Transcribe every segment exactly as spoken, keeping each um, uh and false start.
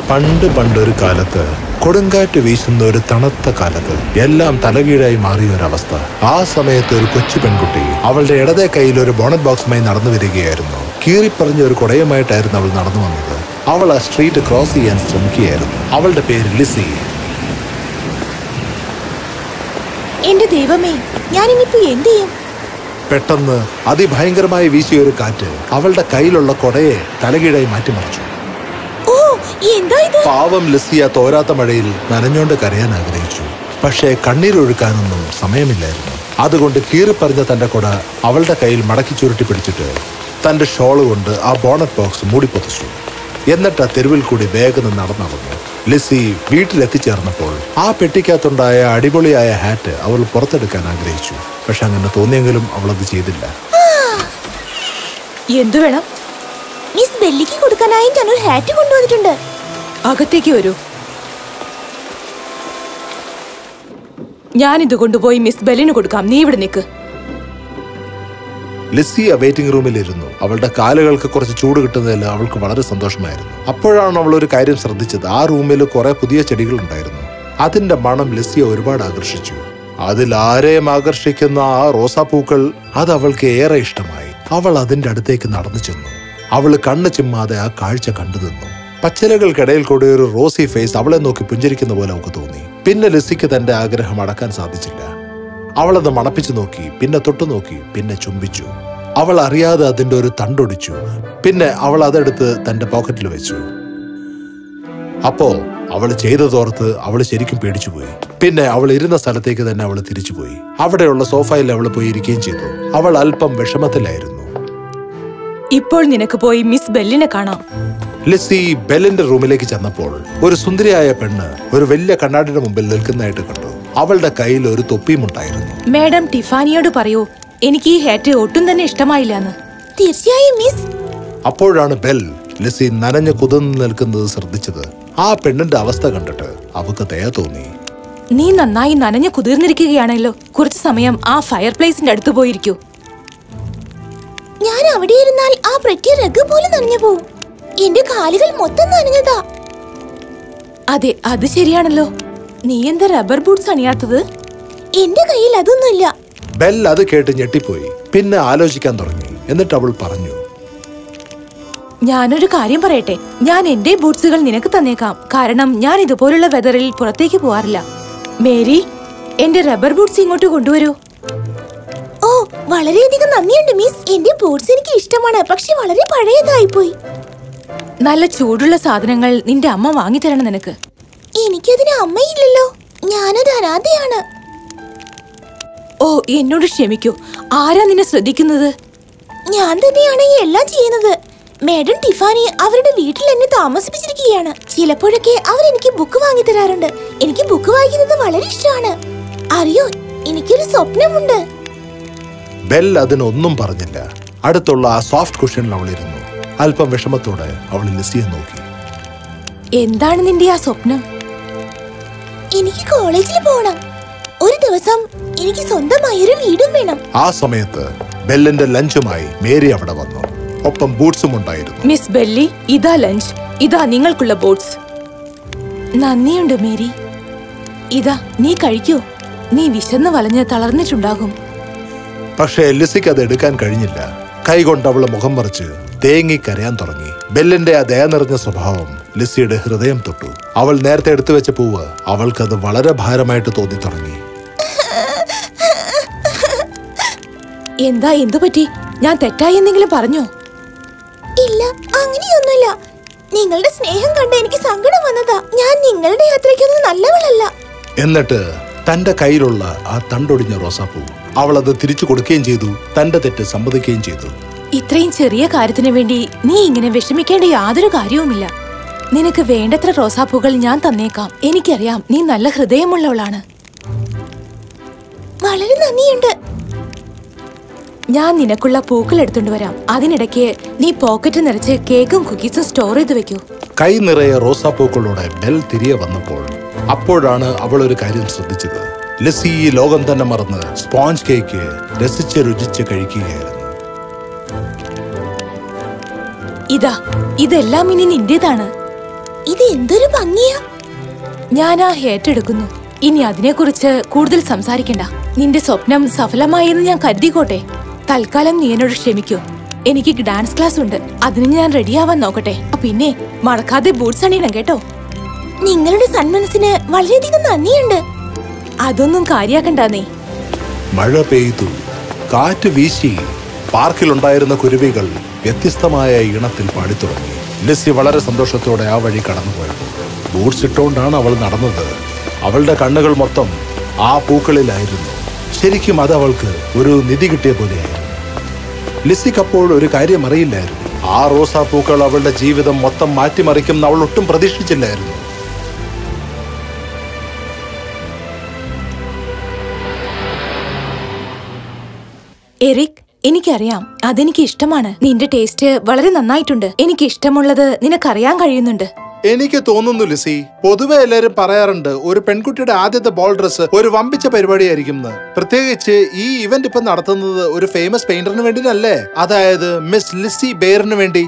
പണ്ട് പണ്ടൊരു കാലത്ത് കൊടുങ്കാറ്റ് വീശുന്ന ഒരു തണുത്ത കാലത്ത് എല്ലാം തലകീഴായി മാറിയ ഒരവസ്ഥ. ആ സമയത്ത് ഒരു കൊച്ചു പെൺകുട്ടി അവളുടെ ഇടതേ കയ്യിൽ ഒരു ബോണറ്റ് ബോക്സുമായി നടന്നു വരികയായിരുന്നു. കീറിപ്പറഞ്ഞ ഒരു കുടയുമായിട്ടായിരുന്നു അവൾ നടന്നു വന്നത്. അവൾ ആ സ്ട്രീറ്റ് ക്രോസ് ചെയ്യാൻ ശ്രമിക്കുകയായിരുന്നു. അവളുടെ പേര് ലിസി. എന്റെ ദൈവമേ, ഞാനിനിപ്പോ എന്ത് ചെയ്യും? പെട്ടെന്ന് അതിഭയങ്കരമായി വീശിയ ഒരു കാറ്റ് അവളുടെ കയ്യിലുള്ള കൊടയെ തലകീഴായി മാറ്റിമറിച്ചു. പാവം ലിസിയ തോരാത്ത മഴയിൽ നനഞ്ഞോണ്ട് കരയാൻ ആഗ്രഹിച്ചു. പക്ഷേ കണ്ണീരൊഴുക്കാനൊന്നും സമയമില്ലായിരുന്നു. അതുകൊണ്ട് കീറിപ്പറിഞ്ഞ തന്റെ കൊട അവളുടെ കയ്യിൽ മടക്കി ചുരുട്ടി പിടിച്ചിട്ട് തന്റെ ഷോള് കൊണ്ട് ആ ബോണറ്റ് ബോക്സ് മൂടിപ്പൊതിച്ചു. എന്നിട്ട് ആ തെരുവിൽ കൂടി വേഗം നടന്നടന്നു. ലിസി വീട്ടിലെത്തിച്ചേർന്നപ്പോൾ ആ പെട്ടിക്കകത്തുണ്ടായ അടിപൊളിയായ ഹാറ്റ് അവൾ പുറത്തെടുക്കാൻ ആഗ്രഹിച്ചു. പക്ഷെ അങ്ങനെ തോന്നിയെങ്കിലും അവൾ അത് ചെയ്തില്ല. എന്തു വേണം? മിസ് ബെല്ലിക്ക് കൊടുക്കാനായി ഞാനൊരു ഹാറ്റ് കൊണ്ടുവന്നിട്ടുണ്ട്. അകത്തേക്ക് വരൂ. ഞാനിത് കൊണ്ടുപോയി മിസ് ബെല്ലിന് കൊടുക്കാം. നീ ഇവിടെ നിൽക്ക്. ലിസി ആ വെയിറ്റിംഗ് റൂമിലിരുന്നു. അവളുടെ കാലുകൾക്ക് കുറച്ച് ചൂട് കിട്ടുന്നതിൽ അവൾക്ക് വളരെ സന്തോഷമായിരുന്നു. അപ്പോഴാണ് അവൾ ഒരു കാര്യം ശ്രദ്ധിച്ചത്. ആ റൂമിൽ കുറെ പുതിയ ചെടികൾ ഉണ്ടായിരുന്നു. അതിന്റെ മണം ലിസിയെ ഒരുപാട് ആകർഷിച്ചു. അതിൽ ആരെയും ആകർഷിക്കുന്ന ആ റോസാപ്പൂക്കൾ അത് അവൾക്ക് ഏറെ ഇഷ്ടമായി. അവൾ അതിന്റെ അടുത്തേക്ക് നടന്നു ചെന്നു. അവൾ കണ്ണ് ചിമ്മാതെ ആ കാഴ്ച കണ്ടു നിന്നു. പച്ചിലകൾക്കിടയിൽ കൂടെ ഒരു റോസി ഫേസ് അവളെ നോക്കി പുഞ്ചിരിക്കുന്ന പോലെ അവൾക്ക് തോന്നി. പിന്നെ ലിസിക്ക് തന്റെ ആഗ്രഹം അടക്കാൻ സാധിച്ചില്ല. അവളത് മണപ്പിച്ചു നോക്കി, പിന്നെ തൊട്ടു നോക്കി, പിന്നെ ചുംബിച്ചു. അവൾ അറിയാതെ അതിന്റെ ഒരു തണ്ടൊടിച്ചു. പിന്നെ അവൾ അതെടുത്ത് തന്റെ പോക്കറ്റിൽ വെച്ചു. അപ്പോ അവൾ ചെയ്തതോർത്ത് അവൾ ശരിക്കും പേടിച്ചുപോയി. പിന്നെ അവൾ ഇരുന്ന സ്ഥലത്തേക്ക് തന്നെ അവൾ തിരിച്ചുപോയി. അവിടെയുള്ള സോഫയിൽ അവൾ പോയി ഇരിക്കുകയും ചെയ്തു. അവൾ അല്പം വിഷമത്തിലായിരുന്നു. ഇപ്പോൾ നിനക്ക് പോയി മിസ് ബെല്ലിനെ കാണാം. ലിസി ബെല്ലിന്റെ റൂമിലേക്ക് ചെന്നപ്പോൾ ഒരു സുന്ദരിയായ പെണ്ണ് ഒരു വലിയ കണ്ണാടിയുടെ മുമ്പിൽ നിൽക്കുന്നതായിട്ട് കണ്ടു. അവളുടെ കയ്യിൽ ഒരു തൊപ്പിയും ഉണ്ടായിരുന്നു. മാഡം ടിഫാനിയോട് പറയൂ, എനിക്ക് ഈ ഹാറ്റ് ഒട്ടും തന്നെ ഇഷ്ടമായില്ലെന്ന്. തീർച്ചയായും മിസ്. അപ്പോഴാണ് ബെൽ ലിസി നനഞ്ഞു കുതിർന്നു നിൽക്കുന്നത് ശ്രദ്ധിച്ചത്. ആ പെണ്ണിന്റെ അവസ്ഥ കണ്ടിട്ട് അവൾക്ക് ദയ തോന്നി. നീ നന്നായി നനഞ്ഞു കുതിർന്നിരിക്കുകയാണല്ലോ. കുറച്ചു സമയം ആ ഫയർ പ്ലേസിന്റെ അടുത്ത് പോയിരിക്കൂ. ഞാൻ അവിടെ ഇരുന്നാൽ ആ പ്രത്യേക രഗ് പോലെ നനഞ്ഞു പോവും. എന്റെ കാലുകൾ മൊത്തം നനഞ്ഞതാ. അതെ, അത് ശരിയാണല്ലോ. നീ എന്താ റബ്ബർ ബൂട്ട്സ് അണിയാത്തത്? എന്റെ കയ്യിൽ അതൊന്നുമില്ല. ബെൽ അത് കേട്ട് ഞെട്ടിപ്പോയി. പിന്നെ ആലോചിക്കാൻ തുടങ്ങി. എന്നിട്ട് അവൾ പറഞ്ഞു, ഞാനൊരു കാര്യം പറയട്ടെ. ഞാൻ എന്റെ ബൂട്ട്സുകൾ നിനക്ക് തന്നേക്കാം. കാരണം ഞാൻ ഇതുപോലുള്ള വെതറിൽ പുറത്തേക്ക് പോവാറില്ല. മേരി, എന്റെ റബ്ബർ ബൂട്ട്സ് ഇങ്ങോട്ട് കൊണ്ടുവരൂ. ഓ, വളരെയധികം നന്ദിയുണ്ട് മിസ്. എന്റെ ബൂട്ട്സ് എനിക്ക് ഇഷ്ടമാണ്, പക്ഷെ വളരെ പഴയതായി പോയി. നല്ല ചൂടുള്ള സാധനങ്ങൾ നിന്റെ അമ്മ വാങ്ങിത്തരണം നിനക്ക്. എനിക്കതിന് അമ്മയില്ലല്ലോ. ഞാനൊരു അനാഥയാണ്. ഓ, എന്നോട് ക്ഷമിക്കൂ. ആരാ നിന്നെ ശ്രദ്ധിക്കുന്നത്? ഞാൻ തന്നെയാണ് ഈ എല്ലാം ചെയ്യുന്നത്. മേഡം ടിഫാനി അവരുടെ വീട്ടിൽ എന്നെ താമസിപ്പിച്ചിരിക്കുകയാണ്. ചിലപ്പോഴൊക്കെ അവരെനിക്ക് ബുക്ക് വാങ്ങി തരാറുണ്ട്. എനിക്ക് ബുക്ക് വായിക്കുന്നത് വളരെ ഇഷ്ടമാണ്. അറിയോ, എനിക്കൊരു സ്വപ്നമുണ്ട്. ബെൽ അതിനൊന്നും പറഞ്ഞില്ല. അടുത്തുള്ള ആ സോഫ്റ്റ് കുഷനിൽ അവൾ ഇരുന്നു. അല്പം വിഷമത്തോടെ അവൾ ലിസിയെ നോക്കി. എന്താണ് നിന്റെ ആ സ്വപ്നം? എനിക്ക് കോളേജിൽ പോകണം. ഒരു ദിവസം എനിക്ക് സ്വന്തമായി ഒരു വീടും വേണം. ആ സമയത്ത് ബെല്ലിന്റെ ലഞ്ചുമായി മേരി അവിടെ വന്നു. ഒപ്പം ബൂട്ട്സും ഉണ്ടായിരുന്നു. മിസ് ബെല്ലി, ഇതാ ലഞ്ച്. ഇതാ നിങ്ങൾക്കുള്ള ബൂട്ട്സ്. നന്ദിയുണ്ട് മേരി. ഇതാ, നീ കഴിക്കൂ. നീ വിശന്ന് വലഞ്ഞ് തളർന്നിട്ടുണ്ടാകും. പക്ഷേ ലിസിക്ക് അത് എടുക്കാൻ കഴിഞ്ഞില്ല. കൈകൊണ്ട് അവള് മുഖം മറിച്ച് തേങ്ങി കരയാൻ തുടങ്ങി. ബെല്ലിന്റെ ആ ദയ നിറഞ്ഞ സ്വഭാവം ലിസിയുടെ ഹൃദയം തൊട്ടു. അവൾ നേരത്തെ എടുത്തു വെച്ച പൂവ് അവൾക്കത് വളരെ ഭാരമായിട്ട് തോന്നി തുടങ്ങി. എന്താ, എന്തു പറ്റി? ഞാൻ തെറ്റായി എന്തെങ്കിലും പറഞ്ഞോ? ഇല്ല, അങ്ങനെയൊന്നുമില്ല. നിങ്ങളുടെ സ്നേഹം കണ്ട് എനിക്ക് സങ്കടം വന്നതാ. ഞാൻ നിങ്ങളുടെ യാത്രയ്ക്കൊന്നും നല്ലവളല്ല. എന്നിട്ട് തന്റെ കയ്യിലുള്ള ആ തണ്ടൊടിഞ്ഞ റോസാപ്പൂ അവൾ അത് തിരിച്ചു കൊടുക്കുകയും ചെയ്തു. തന്റെ തെറ്റ് സമ്മതിക്കുകയും ചെയ്തു. ഇത്രയും ചെറിയ കാര്യത്തിന് വേണ്ടി നീ ഇങ്ങനെ വിഷമിക്കേണ്ട യാതൊരു കാര്യവുമില്ല. നിനക്ക് വേണ്ടത്ര റോസാപ്പൂകൾ ഞാൻ തന്നേക്കാം. എനിക്കറിയാം, നീ നല്ല ഹൃദയമുള്ളവളാണ്. വളരെ നന്ദിയുണ്ട്. ഞാൻ നിനക്കുള്ള പൂക്കൾ എടുത്തുകൊണ്ട് വരാം. അതിനിടയ്ക്ക് നീ പോക്കറ്റ് നിറച്ച് കേക്കും കുക്കീസും സ്റ്റോർ ചെയ്ത് വെക്കൂ. കൈ നിറയെ റോസാപ്പൂക്കളോടെ ബെൽ തിരികെ വന്നപ്പോൾ അപ്പോഴാണ് അവൾ ഒരു കാര്യം ശ്രദ്ധിച്ചത്. ലിസി ഈ ലോകം തന്നെ മറന്ന് സ്പോഞ്ച് കേക്ക് രസിച്ച് രുചിച്ച് കഴിക്കുകയായിരുന്നു. ഇതാ, ഇതെല്ലാം ഇനി നിന്റേതാണ്. ഇത് എന്തൊരു ഭംഗിയാ. ഞാൻ ആ ഏറ്റെടുക്കുന്നു. ഇനി അതിനെക്കുറിച്ച് കൂടുതൽ സംസാരിക്കണ്ട. നിന്റെ സ്വപ്നം സഫലമായി എന്ന് ഞാൻ കരുതിക്കോട്ടെ. തൽക്കാലം നീ എന്നോട് ക്ഷമിക്കൂ. എനിക്ക് ഡാൻസ് ക്ലാസ് ഉണ്ട്, അതിന് ഞാൻ റെഡിയാവാൻ നോക്കട്ടെ. പിന്നെ മറക്കാതെ ബൂട്ട്സ് അണിയണം കേട്ടോ. നിങ്ങളുടെ സന്മനസ്സിന് വളരെയധികം നന്ദിയുണ്ട്. അതൊന്നും കാര്യാക്കണ്ട നീ. മഴ പെയ്തു, കാറ്റ് വീശി. പാർക്കിലുണ്ടായിരുന്ന കുരുവികൾ വ്യത്യസ്തമായ ഇണത്തിൽ പാടിത്തുടങ്ങി. ലിസി വളരെ സന്തോഷത്തോടെ ആ വഴി കടന്നുപോയി. ബൂട്ട്സ് ഇട്ടുകൊണ്ടാണ് അവൾ നടന്നത്. അവളുടെ കണ്ണുകൾ മൊത്തം ആ പൂക്കളിലായിരുന്നു. ശരിക്കും അത് അവൾക്ക് ഒരു നിധി കിട്ടിയ പോലെയായിരുന്നു. ലിസിക്ക് അപ്പോൾ ഒരു കാര്യം അറിയില്ലായിരുന്നു. ആ റോസാപ്പൂക്കൾ അവളുടെ ജീവിതം മൊത്തം മാറ്റിമറിക്കും അവൾ ഒട്ടും പ്രതീക്ഷിച്ചില്ലായിരുന്നു. എറിക്, എനിക്കറിയാം, അതെനിക്ക് ഇഷ്ടമാണ്. നിന്റെ ടേസ്റ്റ് വളരെ നന്നായിട്ടുണ്ട്. എനിക്ക് ഇഷ്ടമുള്ളത് നിനക്കറിയാൻ കഴിയുന്നുണ്ട്. എനിക്ക് തോന്നുന്നു ലിസി, പൊതുവെ എല്ലാരും പറയാറുണ്ട് ഒരു പെൺകുട്ടിയുടെ ആദ്യത്തെ ബോൾ ഡ്രസ് ഒരു വമ്പിച്ച പരിപാടിയായിരിക്കും. പ്രത്യേകിച്ച് ഈ ഇവന്റ് ഇപ്പൊ നടത്തുന്നത് ഒരു ഫേമസ് പെയിന്ററിന് വേണ്ടിയല്ലേ, അതായത് മിസ് ലിസി ബെയറിന് വേണ്ടി.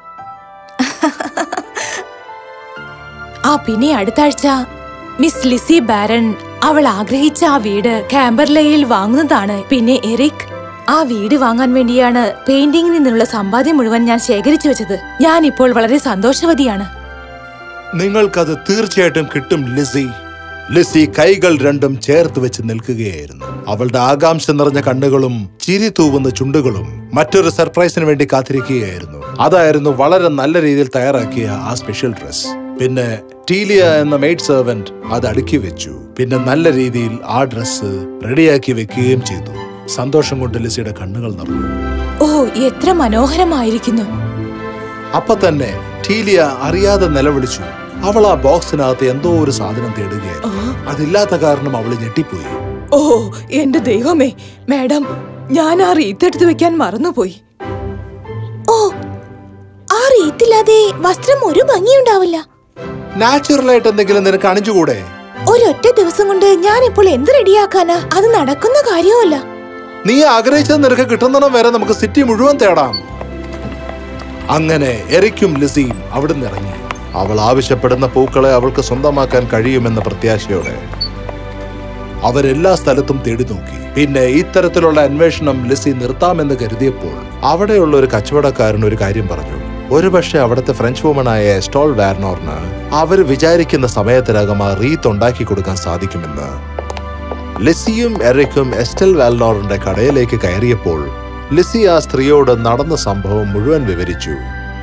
ആ പിന്നെ അടുത്ത ആഴ്ച മിസ് ലിസി ബാരൻ അവൾ ആഗ്രഹിച്ച ആ വീട് കാംബർലയിൽ വാങ്ങുന്നതാണ്. പിന്നെ എറിക്, ആ വീട് വാങ്ങാൻ വേണ്ടിയാണ് പെയിന്റിംഗിൽ നിന്നുള്ള സമ്പാദ്യം മുഴുവൻ ഞാൻ ശേഖരിച്ചു വെച്ചത്. ഞാൻ ഇപ്പോൾ വളരെ സന്തോഷവതിയാണ്. നിങ്ങൾക്കത് തീർച്ചയായിട്ടും കിട്ടും ലിസി. ലിസി കൈകൾ രണ്ടും ചേർത്ത് വെച്ച് നിൽക്കുകയായിരുന്നു. അവളുടെ ആകാംക്ഷ നിറഞ്ഞ കണ്ണുകളും ചിരി തൂവുന്ന ചുണ്ടുകളും മറ്റൊരു സർപ്രൈസിന് വേണ്ടി കാത്തിരിക്കുകയായിരുന്നു. അതായിരുന്നു വളരെ നല്ല രീതിയിൽ തയ്യാറാക്കിയ ആ സ്പെഷ്യൽ ഡ്രസ്. പിന്നെ ടീലിയ എന്ന മെയ്ഡ് സെർവന്റ് അത് അടുക്കി വെച്ചു. പിന്നെ നല്ല രീതിയിൽ ആ ഡ്രസ് റെഡിയാക്കി വെക്കുകയും ചെയ്തു. സന്തോഷം കൊണ്ട് ലിസിയുടെ കണ്ണുകൾ നിറഞ്ഞു. ഓ, എത്ര മനോഹരമായിരിക്കുന്നു. അപ്പൊ തന്നെ ടീലിയ അറിയാതെ നിലവിളിച്ചു. അവൾ ആ ബോക്സിനകത്ത് എന്തോ ഒരു സാധനം തേടുകയായിരുന്നു. അതില്ലാത്ത കാരണം അവള് ഞെട്ടിപ്പോയി. ഓ എന്റെ ദൈവമേ, മാഡം, ഞാൻ ആ റീത്ത് എടുത്തു വെക്കാൻ മറന്നുപോയി. ഓ, ആ റീത്തില്ലാതെ വസ്ത്രം ഒരു ഭംഗിയുണ്ടാവില്ല. നാച്ചുറൽ ആയിട്ട് എന്തെങ്കിലും നിനക്ക് അണിഞ്ഞുകൂടെ? ഒരൊറ്റ ദിവസം കൊണ്ട് ഞാൻ ഇപ്പോൾ എന്ത് റെഡിയാക്കാനാ? അത് നടക്കുന്ന കാര്യമല്ല. നീ ആഗ്രഹിച്ചത് നിനക്ക് കിട്ടുന്നിടം വരെ നമുക്ക് സിറ്റി മുഴുവൻ തേടാം. അങ്ങനെ എറിക്കും ലിസിയും അവിടുന്ന് ഇറങ്ങി. അവൾ ആവശ്യപ്പെടുന്ന പൂക്കളെ അവൾക്ക് സ്വന്തമാക്കാൻ കഴിയുമെന്ന പ്രത്യാശയോടെ അവരെല്ലാ സ്ഥലത്തും തേടി നോക്കി. പിന്നെ ഇത്തരത്തിലുള്ള അന്വേഷണം ലിസി നിർത്താമെന്ന് കരുതിയപ്പോൾ അവിടെയുള്ള ഒരു കച്ചവടക്കാരൻ ഒരു കാര്യം പറഞ്ഞു. ഒരുപക്ഷെ അവിടുത്തെ ഫ്രഞ്ച് വുമണായ എസ്റ്റോൾ വാർണോറിന് അവർ വിചാരിക്കുന്ന സമയത്തിനകം ആ റീത്ത് ഉണ്ടാക്കി കൊടുക്കാൻ സാധിക്കുമെന്ന്. ലിസിയും എറിക്കും എസ്റ്റൽ വാൽനോറിന്റെ കടയിലേക്ക് കയറിയപ്പോൾ ലിസി ആ സ്ത്രീയോട് നടന്ന സംഭവം മുഴുവൻ വിവരിച്ചു.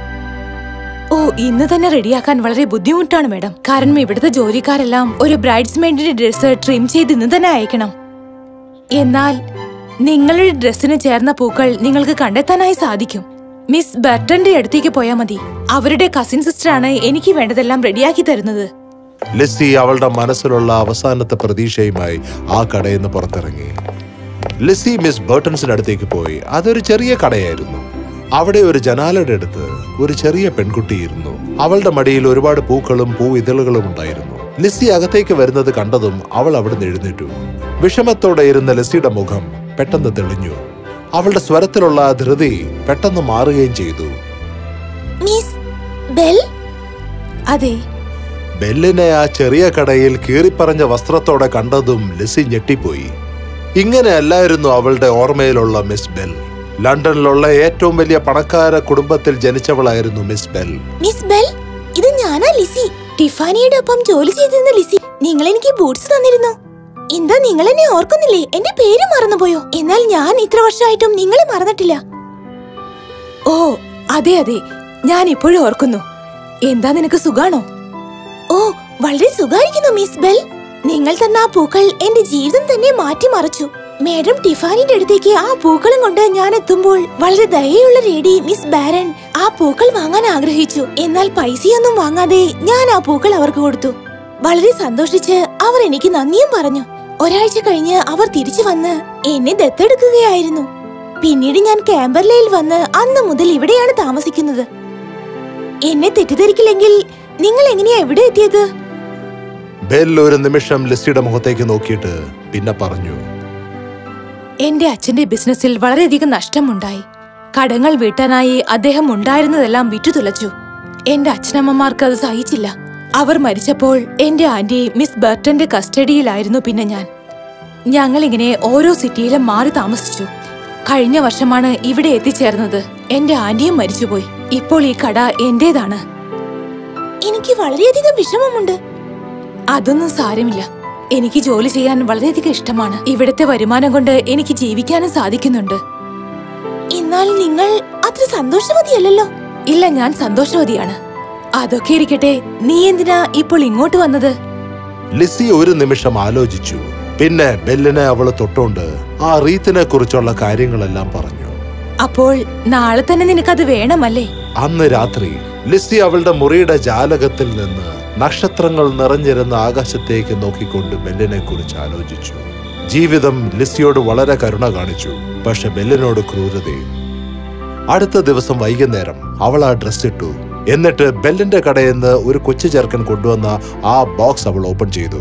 ഓ, ഇന്ന് തന്നെ റെഡിയാക്കാൻ വളരെ ബുദ്ധിമുട്ടാണ് മാഡം. കാരണം ഇവിടുത്തെ ജോലിക്കാരെല്ലാം ഒരു ബ്രൈഡ്സ്മെയ്ഡിന്റെ ഡ്രസ് ട്രിം ചെയ്ത് ഇന്ന് തന്നെ അയക്കണം. എന്നാൽ നിങ്ങളുടെ ഡ്രസ്സിന് ചേർന്ന പൂക്കൾ നിങ്ങൾക്ക് കണ്ടെത്താനായി സാധിക്കും. മിസ് ബർട്ടന്റെ അടുത്തേക്ക് പോയാൽ മതി. അവരുടെ കസിൻ സിസ്റ്ററാണ് എനിക്ക് വേണ്ടതെല്ലാം റെഡിയാക്കി തരുന്നത്. ലിസി അവളുടെ മനസ്സിലുള്ള അവസാനത്തെ പ്രതീക്ഷയുമായി ആ കടയിൽ നിന്ന് പുറത്തിറങ്ങി. ലിസി മിസ് ബർട്ടൻസിന്റെ അടുത്തേക്ക് പോയി. അതൊരു ചെറിയ കടയായിരുന്നു. അവിടെ ഒരു ജനാലയുടെ അടുത്ത് ഒരു ചെറിയ പെൺകുട്ടിയിരുന്നു. അവളുടെ മടിയിൽ ഒരുപാട് പൂക്കളും പൂ ഇതളുകളും ഉണ്ടായിരുന്നു. ലിസി അകത്തേക്ക് വരുന്നത് കണ്ടതും അവൾ അവിടുന്ന് എഴുന്നേറ്റു. വിഷമത്തോടെ ഇരുന്ന ലിസിയുടെ മുഖം പെട്ടെന്ന് തെളിഞ്ഞു. അവളുടെ സ്വരത്തിലുള്ള ധൃതി പെട്ടെന്ന് മാറുകയും ചെയ്തു. Miss Bell? അതെ. ബെല്ലിനെ ആ ചെറിയ കടയിൽ കീറിപ്പറഞ്ഞ വസ്ത്രത്തോടെ കണ്ടതും ലിസി ഞെട്ടിപ്പോയി. ഇങ്ങനെയല്ലായിരുന്നു അവളുടെ ഓർമ്മയിലുള്ള മിസ് ബെൽ. ലണ്ടനിലുള്ള ഏറ്റവും വലിയ പണക്കാര കുടുംബത്തിൽ ജനിച്ചവളായിരുന്നു മിസ് ബെൽ. മിസ് ബെൽ, ഇത് ഞാനാ ലിസി. ടിഫാനിയുടെ ഒപ്പം ജോലി ചെയ്തിരുന്ന ലിസി. നിങ്ങൾ എനിക്ക് ബൂട്ട്സ് തന്നിരുന്നു. എന്താ നിങ്ങൾ എന്നെ ഓർക്കുന്നില്ലേ? എന്റെ പേര് മറന്നുപോയോ? എന്നാൽ ഞാൻ ഇത്ര വർഷമായിട്ടും നിങ്ങളെ മറന്നിട്ടില്ല. ഓ അതെ അതെ, ഞാൻ ഇപ്പോഴും ഓർക്കുന്നു. എന്താ, നിനക്ക് സുഖാണോ? ഓ, വളരെ സുഖായിരിക്കുന്നു മിസ് ബെൽ. നിങ്ങൾ തന്ന ആ പൂക്കൾ എന്റെ ജീവിതം തന്നെ മാറ്റിമറിച്ചു. മേഡം ടിഫാനിന്റെ അടുത്തേക്ക് ആ പൂക്കളും കൊണ്ട് ഞാൻ എത്തുമ്പോൾ വളരെ ദയയുള്ള ലേഡി മിസ് ബാരൻ ആ പൂക്കൾ വാങ്ങാൻ ആഗ്രഹിച്ചു. എന്നാൽ പൈസയൊന്നും വാങ്ങാതെ ഞാൻ ആ പൂക്കൾ അവർക്ക് കൊടുത്തു. വളരെ സന്തോഷിച്ച് അവർ എനിക്ക് നന്ദിയും പറഞ്ഞു. ഒരാഴ്ച കഴിഞ്ഞ് അവർ തിരിച്ചു വന്ന് എന്നെ ദത്തെടുക്കുകയായിരുന്നു. പിന്നീട് ഞാൻ കാംബർലയിൽ വന്ന് അന്ന് മുതൽ ഇവിടെയാണ് താമസിക്കുന്നത്. എന്നെ തെറ്റിദ്ധരിക്കില്ലെങ്കിൽ നിങ്ങൾ എങ്ങനെയാ എവിടെ എത്തിയത്? ബെൽ ഒരു നിമിഷം ലിസിയുടെ മുഖത്തേക്ക് നോക്കിയിട്ട് പിന്നെ പറഞ്ഞു, എന്റെ അച്ഛന്റെ ബിസിനസ്സിൽ വളരെയധികം നഷ്ടമുണ്ടായി. കടങ്ങൾ വീട്ടാനായി അദ്ദേഹം ഉണ്ടായിരുന്നതെല്ലാം വിറ്റുതുലച്ചു. എന്റെ അച്ഛനമ്മമാർക്ക് അത് സഹിച്ചില്ല. അവർ മരിച്ചപ്പോൾ എന്റെ ആന്റി മിസ് ബർട്ടന്റെ കസ്റ്റഡിയിലായിരുന്നു. പിന്നെ ഞാൻ ഞങ്ങളിങ്ങനെ ഓരോ സിറ്റിയിലും മാറി താമസിച്ചു. കഴിഞ്ഞ വർഷമാണ് ഇവിടെ എത്തിച്ചേർന്നത്. എന്റെ ആന്റിയും മരിച്ചുപോയി. ഇപ്പോൾ ഈ കട എന്റേതാണ്. എനിക്ക് വളരെയധികം വിഷമമുണ്ട്. അതൊന്നും സാരമില്ല. എനിക്ക് ജോലി ചെയ്യാൻ വളരെയധികം ഇഷ്ടമാണ്. ഇവിടുത്തെ വരുമാനം കൊണ്ട് എനിക്ക് ജീവിക്കാനും സാധിക്കുന്നുണ്ട്. എന്നാൽ നിങ്ങൾ അത്ര സന്തോഷവതിയല്ലല്ലോ. ഇല്ല, ഞാൻ സന്തോഷവതിയാണ്. അതൊക്കെ ഇരിക്കട്ടെ, നീ എന്തിനാ ഇപ്പോൾ ഇങ്ങോട്ട് വന്നത്? ലിസി ഒരു നിമിഷം ആലോചിച്ചു. പിന്നെ ബെല്ലിനെ അവള് തൊട്ടോണ്ട് ആ റീത്തിനെ കുറിച്ചുള്ള കാര്യങ്ങളെല്ലാം പറഞ്ഞു. അപ്പോൾ നാളെ തന്നെ നിനക്കത് വേണമല്ലേ? അന്ന് രാത്രി ലിസി അവളുടെ മുറിയുടെ ജാലകത്തിൽ നിന്ന് നക്ഷത്രങ്ങൾ നിറഞ്ഞിരുന്ന ആകാശത്തേക്ക് നോക്കിക്കൊണ്ട് ബെല്ലിനെ കുറിച്ച് ആലോചിച്ചു. ജീവിതം ലിസിയോട് വളരെ കരുണ കാണിച്ചു, പക്ഷെ ബെല്ലിനോട് ക്രൂരതയും. അടുത്ത ദിവസം വൈകുന്നേരം അവൾ ആ ഡ്രസ് ഇട്ടു. എന്നിട്ട് ബെല്ലിന്റെ കടയിൽ നിന്ന് ഒരു കൊച്ചു ചെറുക്കൻ കൊണ്ടുവന്ന ആ ബോക്സ് അവൾ ഓപ്പൺ ചെയ്തു.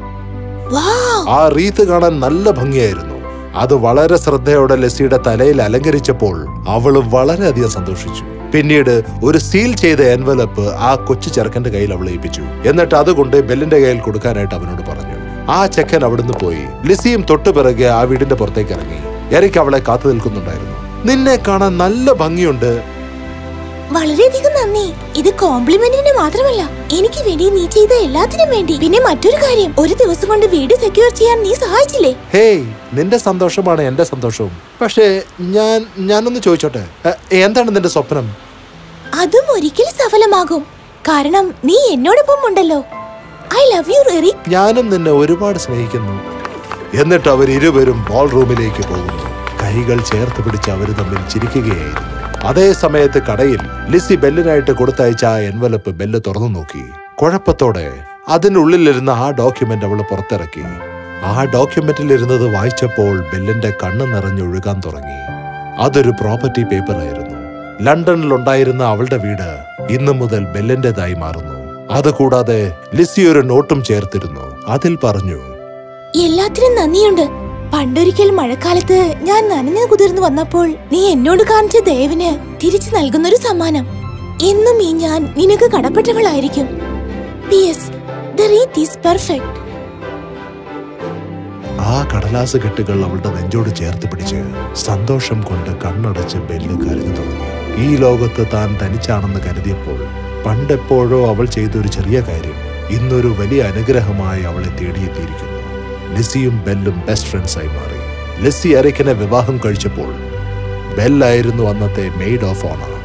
ആ റീത്ത് കാണാൻ നല്ല ഭംഗിയായിരുന്നു. അത് വളരെ ശ്രദ്ധയോടെ ലെസിയുടെ തലയിൽ അലങ്കരിച്ചപ്പോൾ അവൾ വളരെയധികം സന്തോഷിച്ചു. പിന്നീട് ഒരു സീൽ ചെയ്ത എൻവലപ്പ് ആ കൊച്ചു ചെറുക്കന്റെ കയ്യിൽ അവൾ ഏൽപ്പിച്ചു. എന്നിട്ട് അതുകൊണ്ട് ബെല്ലിന്റെ കയ്യിൽ കൊടുക്കാനായിട്ട് അവനോട് പറഞ്ഞു. ആ ചെക്കൻ അവിടുന്ന് പോയി. ലിസിയും തൊട്ടുപിറകെ ആ വീടിന്റെ പുറത്തേക്ക് ഇറങ്ങി. എറിക് അവളെ കാത്തു നിൽക്കുന്നുണ്ടായിരുന്നു. നിന്നെ കാണാൻ നല്ല ഭംഗിയുണ്ട്. വളരെയധികം നന്ദി. ഇത് കോംപ്ലിമെന്റിന് മാത്രമല്ല, എനിക്ക് വേണ്ടി നീ ചെയ്ത എല്ലാത്തിനും വേണ്ടി. പിന്നെ മറ്റൊരു കാര്യം, ഒരു ദിവസം കൊണ്ട് വീട് സെക്യൂർ ചെയ്യാൻ നീ സഹായിച്ചില്ലേ? ഹേയ്, നിന്റെ സന്തോഷമാണ് എന്റെ സന്തോഷവും. പക്ഷേ ഞാൻ ഞാനൊന്ന് ചോദിച്ചോട്ടെ, എന്താണ് നിന്റെ സ്വപ്നം? അതും ഒരിക്കൽ സഫലമാകും, കാരണം നീ എന്നോടൊപ്പം ഉണ്ടല്ലോ. I love you Eric. ഞാനും നിന്നെ ഒരുപാട് സ്നേഹിക്കുന്നു. എന്നിട്ട് അവർ ഇരുവരും ബോൾ റൂമിലേക്ക് പോകുന്നു. കൈകൾ ചേർത്ത് പിടിച്ച് അവർ തമ്മിൽ ചിരിക്കുകയായിരുന്നു. അതേ സമയത്ത് കടയിൽ ലിസി ബെല്ലിനായിട്ട് കൊടുത്തയച്ച ആ എൻവലപ്പ് ബെല്ല് തുറന്നു നോക്കി. കുഴപ്പത്തോടെ അതിനുള്ളിലിരുന്ന ആ ഡോക്യുമെന്റ് അവൾ പുറത്തിറക്കി. ആ ഡോക്യുമെന്റിൽ ഇരുന്നത് വായിച്ചപ്പോൾ ബെല്ലിന്റെ കണ്ണ് നിറഞ്ഞൊഴുകാൻ തുടങ്ങി. അതൊരു പ്രോപ്പർട്ടി പേപ്പർ ആയിരുന്നു. ലണ്ടനിൽ ഉണ്ടായിരുന്ന അവളുടെ വീട് ഇന്നു മുതൽ ബെല്ലിന്റേതായി മാറുന്നു. അതുകൂടാതെ ലിസി ഒരു നോട്ടും ചേർത്തിരുന്നു. അതിൽ പറഞ്ഞു, എല്ലാത്തിനും നന്ദിയുണ്ട്. പണ്ടൊരിക്കൽ മഴക്കാലത്ത് ഞാൻ നനഞ്ഞു കുതിർന്നു വന്നപ്പോൾ നീ എന്നോട് കാണിച്ച ദയവിന് തിരിച്ചു നൽകുന്നൊരു സമ്മാനം. എന്നും ഈ ഞാൻ നിനക്ക് കടപ്പെട്ടവളായിരിക്കും. ആ കടലാസ് കെട്ടുകൾ അവളുടെ നെഞ്ചോട് ചേർത്ത് പിടിച്ച് സന്തോഷം കൊണ്ട് കണ്ണടച്ച് ബെല്ല് കരഞ്ഞു തുടങ്ങി. ഈ ലോകത്ത് താൻ തനിച്ചാണെന്ന് കരുതിയപ്പോൾ പണ്ടെപ്പോഴോ അവൾ ചെയ്തൊരു ചെറിയ കാര്യം ഇന്നൊരു വലിയ അനുഗ്രഹമായി അവളെ തേടിയെത്തിയിരിക്കുന്നു. ലിസിയും ബെല്ലും ബെസ്റ്റ് ഫ്രണ്ട്സായി മാറി. ലിസി എറിക്കിനെ വിവാഹം കഴിച്ചപ്പോൾ ബെല്ലായിരുന്നു അന്നത്തെ മെയ്ഡ് ഓഫ് ഓണർ.